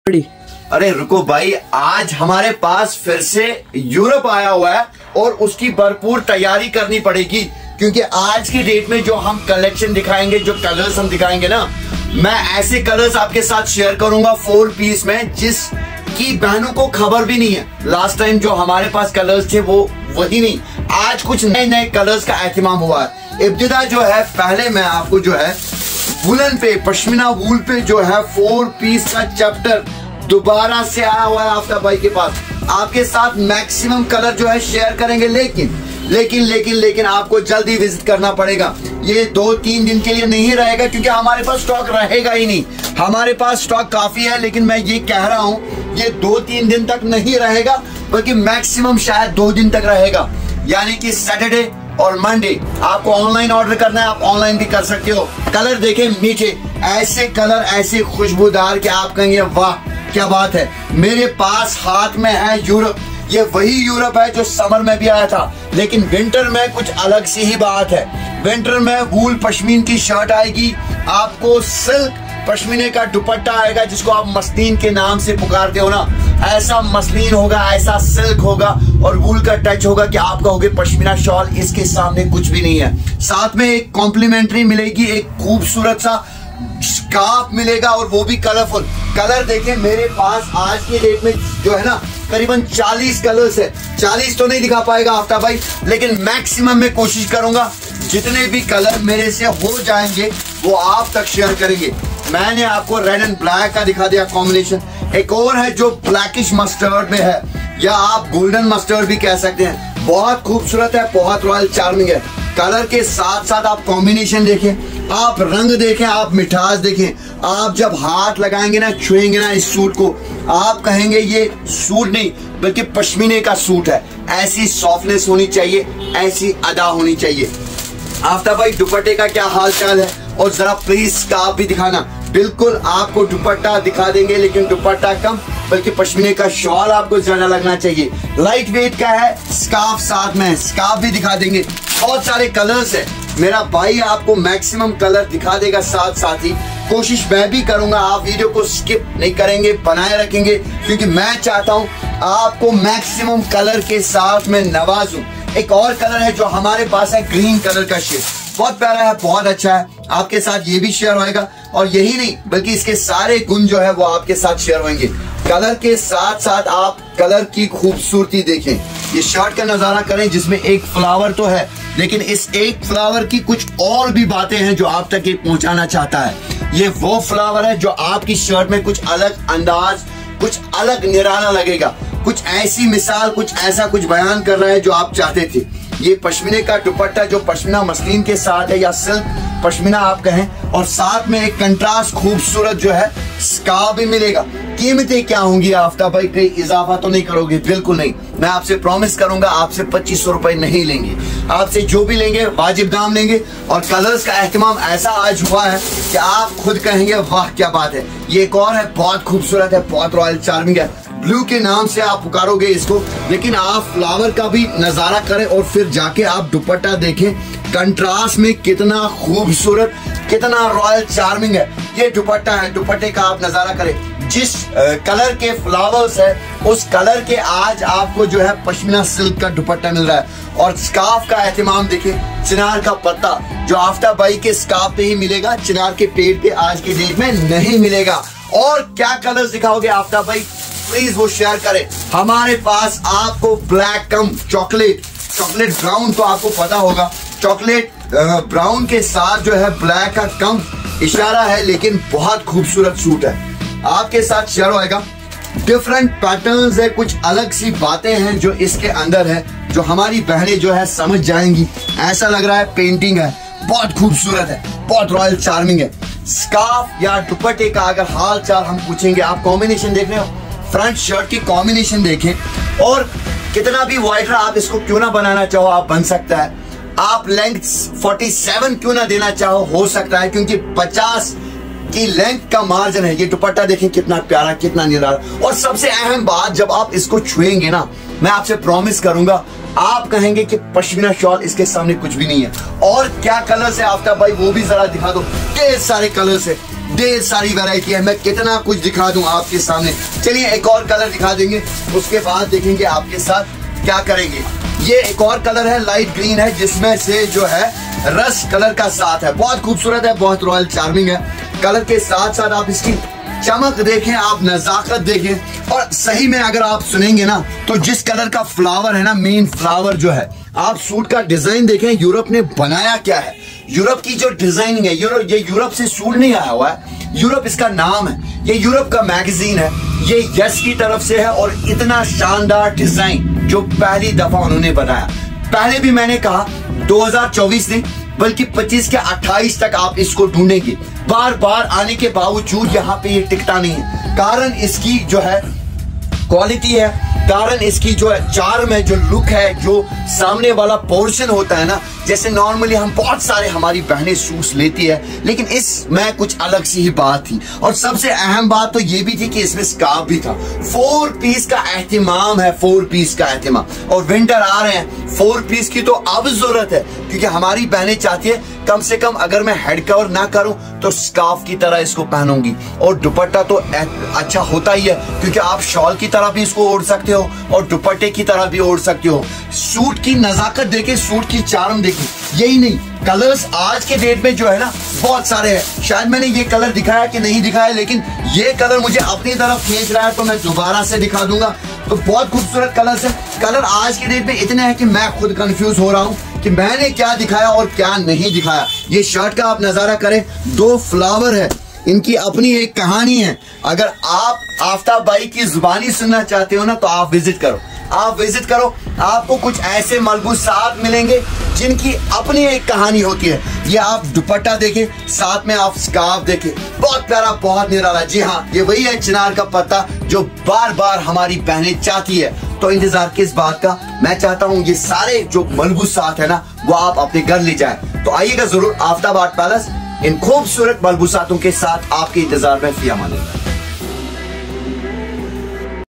अरे रुको भाई, आज हमारे पास फिर से यूरोप आया हुआ है और उसकी भरपूर तैयारी करनी पड़ेगी, क्योंकि आज की डेट में जो हम कलेक्शन दिखाएंगे, जो कलर्स हम दिखाएंगे ना, मैं ऐसे कलर्स आपके साथ शेयर करूंगा 4 पीस में जिसकी बहनों को खबर भी नहीं है। लास्ट टाइम जो हमारे पास कलर्स थे वो वही नहीं, आज कुछ नए नए कलर्स का एहतमाम हुआ है। इब्तिदा जो है, पहले मैं आपको जो है वुलन पे, पश्मीना वूल पे जो है 4 पीस का चैप्टर दोबारा से आया हुआ है आफ्ताब भाई के पास। आपके साथ मैक्सिमम कलर जो है शेयर करेंगे, लेकिन आपको जल्दी विजिट करना पड़ेगा। ये 2-3 दिन के लिए नहीं रहेगा, क्योंकि हमारे पास स्टॉक रहेगा ही नहीं। हमारे पास स्टॉक काफी है, लेकिन मैं ये कह रहा हूँ ये 2-3 दिन तक नहीं रहेगा, बल्कि मैक्सिमम शायद 2 दिन तक रहेगा। यानी कि सैटरडे और मंडे आपको ऑनलाइन ऑर्डर करना है, आप ऑनलाइन भी कर सकते हो। कलर देखें मीठे, ऐसे कलर, ऐसे खुशबूदार कि आप कहेंगे वाह क्या बात है। मेरे पास हाथ में है यूरोप, ये वही यूरोप है जो समर में भी आया था, लेकिन विंटर में कुछ अलग सी ही बात है। विंटर में वूल पश्मीन की शर्ट आएगी, आपको सिल्क पश्मीने का दुपट्टा आएगा, जिसको आप मसलीन के नाम से पुकारते हो ना, ऐसा मसलीन होगा, ऐसा सिल्क होगा और वूल का टच होगा कि आप कहोगे पश्मीना शॉल इसके सामने कुछ भी नहीं है। साथ में एक कॉम्प्लीमेंट्री मिलेगी, एक खूबसूरत सा स्कार्फ मिलेगा, और वो भी कलरफुल। कलर देखें, मेरे पास आज की डेट में जो है ना करीबन 40 कलर्स है। 40 तो नहीं दिखा पाएगा आफ्ताब भाई, लेकिन मैक्सिमम में कोशिश करूंगा जितने भी कलर मेरे से हो जाएंगे वो आप तक शेयर करेंगे। मैंने आपको रेड एंड ब्लैक का दिखा दिया कॉम्बिनेशन, एक और है जो ब्लैकिश मस्टर्ड में है, या आप गोल्डन मस्टर्ड भी कह सकते हैं। बहुत खूबसूरत है, बहुत रॉयल चार्मिंग है। कलर के साथ साथ आप कॉम्बिनेशन देखें, आप रंग देखें, आप मिठास देखें। आप जब हाथ लगाएंगे ना, छुएंगे ना इस सूट को, आप कहेंगे ये सूट नहीं बल्कि पश्मीने का सूट है। ऐसी सॉफ्टनेस होनी चाहिए, ऐसी अदा होनी चाहिए। आफ्ताब भाई दुपट्टे का क्या हाल चाल है, और जरा प्लीज स्कार्फ भी दिखाना। बिल्कुल आपको दुपट्टा दिखा देंगे, लेकिन दुपट्टा कम बल्कि पश्मीने का शॉल आपको ज्यादा लगना चाहिए। लाइट वेट का है, स्कार्फ साथ में, स्कार्फ भी दिखा देंगे। बहुत सारे कलर्स है, मेरा भाई आपको मैक्सिमम कलर दिखा देगा। साथ ही कोशिश मैं भी करूंगा, आप वीडियो को स्किप नहीं करेंगे, बनाए रखेंगे, क्योंकि मैं चाहता हूं आपको मैक्सिमम कलर के साथ में नवाजूं। एक और कलर है जो हमारे पास है, ग्रीन कलर का शेड, बहुत प्यारा है, बहुत अच्छा है। आपके साथ ये भी शेयर होएगा, और यही नहीं बल्कि इसके सारे गुण जो है वो आपके साथ शेयर होंगे। कलर के साथ साथ आप कलर की खूबसूरती देखें, ये शर्ट का नजारा करें जिसमें एक फ्लावर तो है, लेकिन इस एक फ्लावर की कुछ और भी बातें हैं जो आप तक ये पहुंचाना चाहता है। ये वो फ्लावर है जो आपकी शर्ट में कुछ अलग अंदाज, कुछ अलग निराला लगेगा, कुछ ऐसी मिसाल, कुछ ऐसा कुछ बयान कर रहा है जो आप चाहते थे। ये पश्मीने का दुपट्टा जो पश्मीना मसलीन के साथ है, या सिल्क पश्मीना आप कहें, और साथ में एक कंट्रास्ट खूबसूरत जो है स्कार्फ भी मिलेगा। कीमतें क्या होंगी आफ्ताब भाई, कहीं इजाफा तो नहीं करोगे? बिल्कुल नहीं। मैं आपसे प्रॉमिस करूंगा, आपसे 2500 रुपए नहीं लेंगे। आपसे जो भी लेंगे वाजिब दाम लेंगे, और कलर्स का एहतमाम ऐसा आज हुआ है कि आप खुद कहेंगे वाह क्या बात है। ये एक और है, बहुत खूबसूरत है, बहुत रॉयल चार्मिंग है। ब्लू के नाम से आप पुकारोगे इसको, लेकिन आप फ्लावर का भी नजारा करें और फिर जाके आप दुपट्टा देखें, कंट्रास्ट में कितना खूबसूरत, कितना रॉयल चार्मिंग है। ये दुपट्टा है, दुपट्टे का आप नजारा करें। जिस कलर के फ्लावर्स है उस कलर के आज आपको जो है पश्मीना सिल्क का दुपट्टा मिल रहा है। और स्कार्फ का एहतमाम देखें, चिनार का पत्ता जो आफ्ताब भाई के स्कार्फ पे ही मिलेगा, चिनार के पेड़ पे आज की डेट में नहीं मिलेगा। और क्या कलर्स दिखाओगे आफ्ताब भाई, प्लीज वो शेयर करें। हमारे पास आपको ब्लैक कम चॉकलेट ब्राउन, तो आपको पता होगा चॉकलेट ब्राउन के साथ जो है ब्लैक का कम इशारा है, लेकिन बहुत खूबसूरत सूट है, आपके साथ शेयर होएगा। डिफरेंट पैटर्न्स है, कुछ अलग सी बातें हैं जो इसके अंदर है, जो हमारी बहनें जो है समझ जाएंगी। ऐसा लग रहा है पेंटिंग है, बहुत खूबसूरत है, बहुत रॉयल चार्मिंग है। स्कार्फ या दुपट्टे का अगर हाल चाल हम पूछेंगे, आप कॉम्बिनेशन देख रहे हो, फ्रंट शर्ट की कॉम्बिनेशन देखें, और कितना भी वाइडर आप इसको क्यों ना बनाना चाहो, आप बन सकता है। आप लेंथ 47 क्यों ना देना चाहो, हो सकता है, क्योंकि 50 की लेंथ का मार्जिन है। ये दुपट्टा देखें कितना प्यारा, कितना निराला। और सबसे अहम बात, जब आप इसको छुएंगे ना, मैं आपसे प्रॉमिस करूंगा आप कहेंगे कि पश्मीना शॉल इसके सामने कुछ भी नहीं है। और क्या कलर्स है आफ्ताब भाई, वो भी जरा दिखा दो। ढेर सारे कलर्स है, ढेर सारी वैरायटी है, मैं कितना कुछ दिखा दूं आपके सामने। चलिए एक और कलर दिखा देंगे, उसके बाद देखेंगे आपके साथ क्या करेंगे। ये एक और कलर है, लाइट ग्रीन है, जिसमें से जो है रस्ट कलर का साथ है। बहुत खूबसूरत है, बहुत रॉयल चार्मिंग है। कलर के साथ साथ आप इसकी चमक देखें, आप नजाकत देखें, और सही में अगर आप सुनेंगे ना तो जिस कलर का फ्लावर है ना, मेन फ्लावर जो है, आप सूट का डिजाइन देखें, यूरोप ने बनाया क्या है। यूरोप की जो डिजाइनिंग है, ये यूरोप से सूट नहीं आया हुआ है, यूरोप इसका नाम है, ये यूरोप का मैगजीन है, ये यस की तरफ से है। और इतना शानदार डिजाइन जो पहली दफा उन्होंने बनाया। पहले भी मैंने कहा 2024 नहीं बल्कि 25 के 28 तक आप इसको ढूंढेंगे। बार बार आने के बावजूद यहाँ पे ये टिकता नहीं है। कारण इसकी जो है क्वालिटी है, कारण इसकी जो है चार्म है, जो लुक है, जो सामने वाला पोर्शन होता है ना। जैसे नॉर्मली हम बहुत सारे हमारी बहनें सूट्स लेती है, लेकिन इसमें कुछ अलग सी ही बात थी। और सबसे अहम बात तो ये भी थी कि इसमें स्कार्फ भी था। 4 पीस का एहतिमाम है, 4 पीस का एहतिमाम। और विंटर आ रहे हैं, 4 पीस की तो अब जरूरत है, क्योंकि हमारी बहनें चाहती है कम से कम अगर मैं हेड कवर ना करूं तो स्कार्फ की तरह इसको पहनूंगी। और दुपट्टा तो अच्छा होता ही है, क्योंकि आप शॉल की तरह भी इसको ओढ़ सकते हो और दुपट्टे की तरह भी ओढ़ सकते हो। सूट की नजाकत देखे, सूट की चार्म देखे। यही नहीं, कलर्स आज के डेट में जो है ना बहुत सारे हैं। शायद मैंने ये कलर दिखाया कि नहीं दिखाया, लेकिन ये कलर मुझे अपनी तरफ खींच रहा है तो मैं दोबारा से दिखा दूंगा। तो बहुत खूबसूरत कलर्स है। कलर आज के डेट में इतने हैं कि मैं खुद कंफ्यूज हो रहा हूं कि मैंने क्या दिखाया और क्या नहीं दिखाया। ये शर्ट का आप नजारा करें, 2 फ्लावर है, इनकी अपनी एक कहानी है। अगर आप आफ्ताब भाई की जुबानी सुनना चाहते हो ना तो आप विजिट करो, आप विजिट करो। आपको कुछ ऐसे मलबूसात मिलेंगे जिनकी अपनी एक कहानी होती है। ये आप दुपट्टा देखें, साथ में आप स्कार्फ देखें, बहुत प्यारा, बहुत निराला। जी हाँ, ये वही है चिनार का पत्ता जो बार बार हमारी बहनें चाहती है। तो इंतजार किस बात का, मैं चाहता हूँ ये सारे जो मलबूसात है ना वो आप अपने घर ले जाए। तो आइएगा जरूर आफ्ताब आर्ट पैलेस, इन खूबसूरत मलबूसातों के साथ आपके इंतजार में। फिया मालिक।